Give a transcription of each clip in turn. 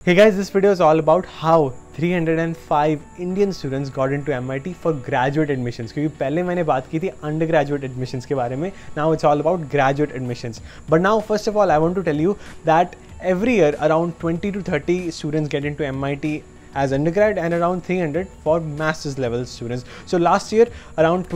Hey guys, this video is all about how 305 Indian students got into MIT for graduate admissions. क्योंकि पहले मैंने बात की थी undergraduate admissions के बारे में. Now it's all about graduate admissions. But now first of all I want to tell you that every year around 20 to 30 students get into MIT as undergrad and around 300 for master's level students. So last year around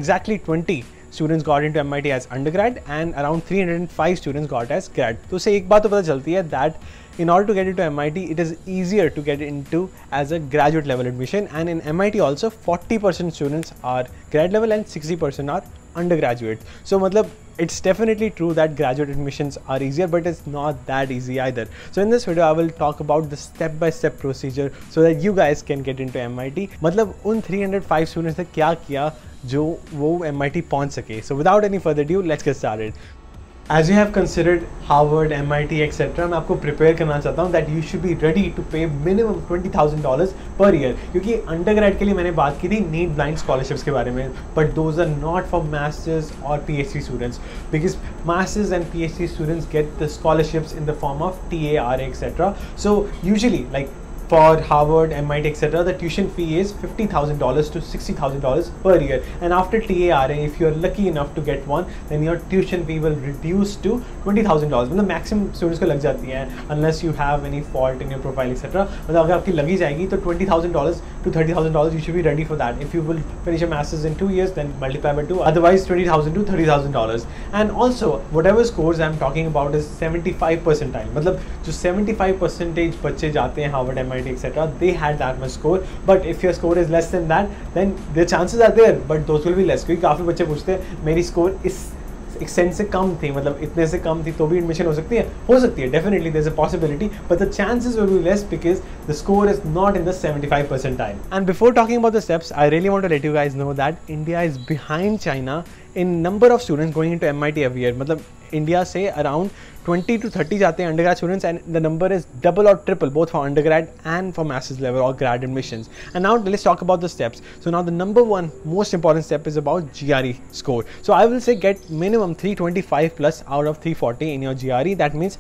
20 students got into MIT as undergrad and around 305 students got as grad. तो उससे एक बात तो पता चलती है that in order to get into MIT, it is easier to get into as a graduate level admission, and in MIT also 40% students are grad level and 60% are undergraduate. So matlab it's definitely true that graduate admissions are easier, but it's not that easy either. So in this video I will talk about the step-by-step procedure so that you guys can get into MIT. मतलब उन 305 students ने क्या किया जो वो MIT पहुंच सके. So without any further ado, let's get started. As you have considered Harvard, MIT, etc., मैं आपको prepare करना चाहता हूँ that you should be ready to pay minimum $20,000 per year. क्योंकि undergrad के लिए मैंने बात की थी need blind scholarships के बारे में, but those are not for masters or PhD students because masters and PhD students get the scholarships in the form of TA, RA, etc. So usually like for Harvard, MIT, etc., the tuition fee is $50,000 to $60,000 per year. And after TARA, if you are lucky enough to get one, then your tuition fee will reduce to $20,000. मतलब maximum students को लग जाती है, unless you have any fault in your profile, etc. मतलब अगर आपकी लगी जाएगी तो $20,000 to $30,000 you should be ready for that. If you will finish your masters in 2 years, then multiply by 2. Otherwise, $20,000 to $30,000. And also, whatever scores I'm talking about is 75 percentile. मतलब जो 75% बच्चे जाते हैं Harvard, MIT, etc., they had that much score. But if your score is less than that, then the chances are there, but those will be less. क्योंकि काफ़ी बच्चे पूछते हैं मेरी स्कोर इस एक्सटेंट से कम थी, मतलब इतने से कम थी तो भी एडमिशन हो सकती है definitely there's a possibility, but the chances will be less because the score is not in the 75 percentile. And before talking about the steps, I really want to let you guys know that India is behind China in number of students going into MIT every year. मतलब India से around 20 to 30 जाते हैं undergrad students, and the number is double or triple both for undergrad and for master's level or grad admissions. And now let's talk about the steps. So now the number one most important step is about GRE score. So I will say get minimum 325 plus out of 340 in your GRE. That means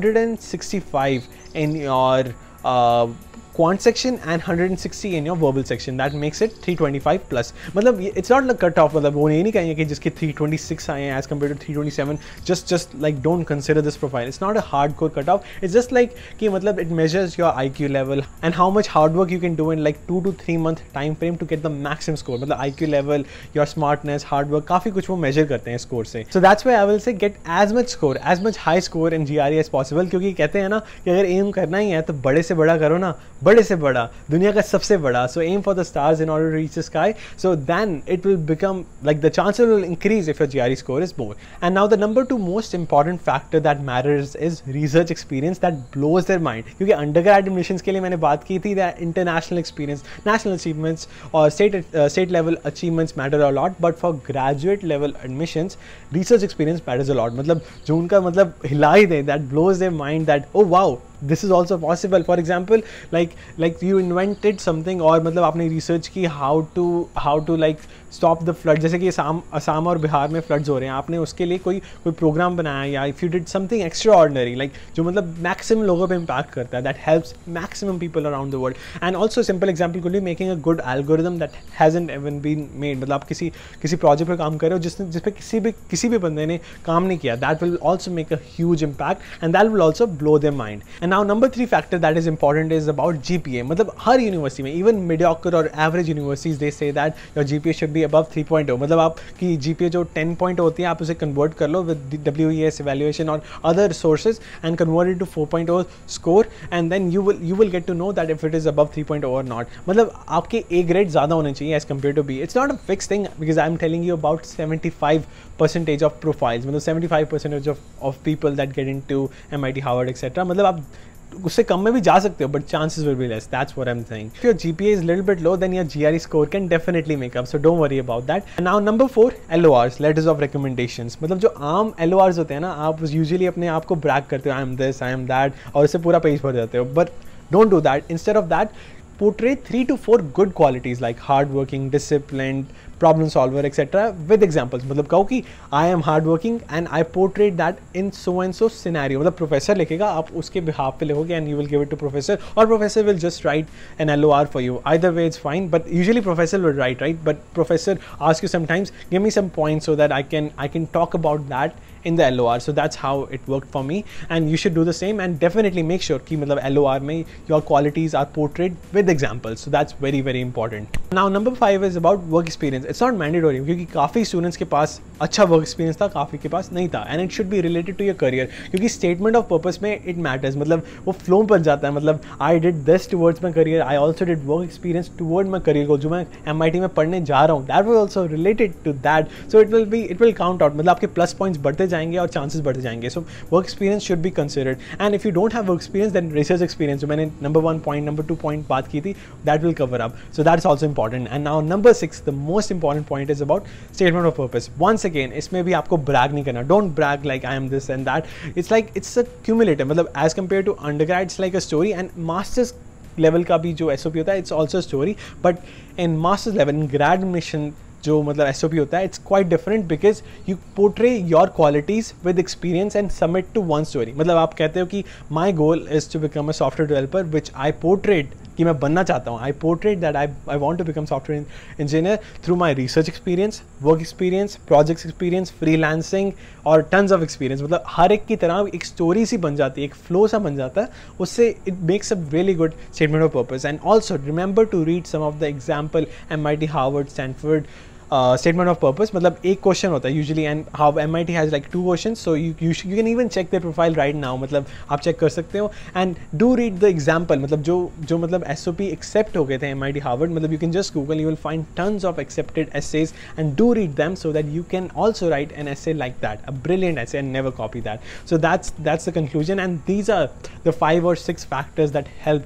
165 in your quant section and 160 in your verbal section. That makes it 325 plus. मतलब it's not like cut off. मतलब वो नहीं कहेंगे कि जिसके 326 आए हैं as compared to 327. Just like don't consider this profile. It's not a hardcore cut off. It's just like कि मतलब it measures your IQ level and how much hard work you can do in like 2 to 3 month time frame to get the maximum score. मतलब IQ level, your smartness, hard work, काफी कुछ वो measure करते हैं score से. So that's why I will say get as much score, as much high score in GRE as possible. क्योंकि कहते हैं ना कि अगर aim करना ही है तो बड़े से बड़ा करो ना, बड़े से बड़ा, दुनिया का सबसे बड़ा. So aim for the stars in order to reach the sky. So then it will become like the chances will increase if your GRE score is more. And now the number two most important factor that matters is research experience that blows their mind. क्योंकि undergrad admissions के लिए मैंने बात की थी that international experience, national achievements और state level achievements matter a lot, but for graduate level admissions research experience matters a lot. मतलब जो उनका मतलब हिला ही दे, that blows their mind that oh wow, this is also possible. For example, like you invented something और मतलब आपने research की how to like stop the flood. जैसे कि असम और बिहार में floods हो रहे हैं, आपने उसके लिए कोई प्रोग्राम बनाया, या if you did something extraordinary like जो मतलब maximum लोगों पे impact करता है, that helps maximum people around the world. And also simple example could be making a good algorithm that hasn't even been made. मतलब आप किसी project पे काम कर रहे हो जिस पे किसी भी बंदे ने काम नहीं किया, that will also make a huge impact and that will also blow their mind. And now number 3 factor that is important is about GPA. मतलब हर यूनिवर्सिटी में, even mediocre or average universities, they say that your GPA should be above 3.0. मतलब आपकी GPA जो 10 होती है आप उसे convert कर लो with WES evaluation or other sources and convert it to 4.0 score, and then you will get to know that if it is above 3.0 or not. मतलब आपके A grade ज़्यादा होने चाहिए as compared to B. It's not a fixed thing because I'm telling you about 75% of profiles. मतलब 75% of people that get into MIT, Harvard, etc. मतलब आप उससे कम में भी जा सकते हो, but chances will be less. That's what I'm saying. If your GPA is a little bit low, then your GRE score can definitely make up. So don't worry about that. And now number 4, LORs, letters of recommendations. मतलब जो आम LORs होते हैं ना, आप usually अपने आप को brag करते हो, I am this, I am that, और उससे पूरा पेज भर जाते हो. But don't do that. Instead of that, portray 3 to 4 good qualities like hardworking, disciplined, problem solver, etc. with examples. मतलब कहो कि I am hardworking and I portrayed that in so and so scenario. मतलब professor लिखेगा, आप उसके behalf पे लिखोगे and you will give it to professor, or professor will just write an LOR for you. Either way it's fine, but usually professor will write, right? But professor asks you sometimes, give me some points so that I can talk about that in the LOR. So that's how it worked for me, and you should do the same, and definitely make sure कि मतलब LOR में your qualities are portrayed with examples. So that's very very important. Now number 5 is about work experience. It's not mandatory क्योंकि काफ़ी students के पास अच्छा work experience था, काफ़ी के पास नहीं था, and it should be related to your career क्योंकि statement of purpose में it matters. मतलब वो flow बन जाता है, मतलब I did this towards my career, I also did work experience toward my career goal जो मैं MIT में पढ़ने जा रहा हूँ, that was also related to that. So it will count out. मतलब आपके plus points बढ़ते जाएंगे और chances बढ़ते जाएंगे. So work experience should be considered, and if you don't have work experience then research experience जो मैंने number 1 point, number 2 point बात की थी, that will cover up. So that's also important. And now number 6, the most important point is about statement of purpose. Once again इसमें भी आपको brag नहीं करना. Don't brag like I am this and that. It's like it's a cumulative. मतलब as compared to undergrad it's like a story, and masters level का भी जो SOP होता है it's also a story, but in masters level, in grad mission जो मतलब SOP होता है it's quite different because you portray your qualities with experience and submit to one story. मतलब आप कहते हो कि my goal is to become a software developer, which I portrayed कि मैं बनना चाहता हूँ. I portrayed that I want to become software engineer through my research experience, work experience, projects experience, freelancing और tons of experience. मतलब हर एक की तरह एक story सी बन जाती है, एक flow सा बन जाता है, उससे it makes a really good statement of purpose. And also remember to read some of the example MIT, Harvard, Stanford statement of purpose. मतलब एक क्वेश्चन होता है usually, and how MIT has like 2 questions, so you can even check their profile right now. मतलब आप check कर सकते हो, and do read the example. मतलब जो मतलब SOP accept हो गए थे MIT, Harvard, मतलब you can just Google, you will find tons of accepted essays, and do read them so that you can also write an essay like that, a brilliant essay, and never copy that. So that's the conclusion, and these are the 5 or 6 factors that help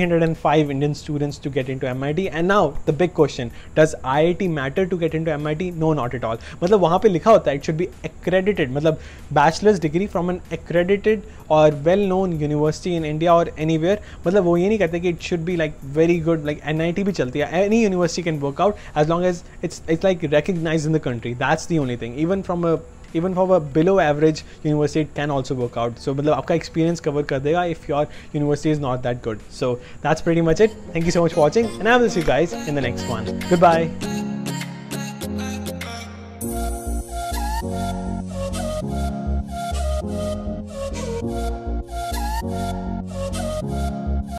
305 Indian students to get into MIT. And now the big question, does IIT matter to get into MIT? No, not at all. मतलब वहाँ पे लिखा होता है it should be accredited, मतलब bachelor's degree from an accredited or well-known university in India or anywhere. मतलब वो ये नहीं कहते कि it should be like very good, like NIT भी चलती है, any university can work out as long as it's like recognized in the country. That's the only thing. Even from a below average university it can also work out. So मतलब आपका experience cover कर देगा if your university is not that good. So that's pretty much it. Thank you so much for watching, and I will see you guys in the next one. Goodbye.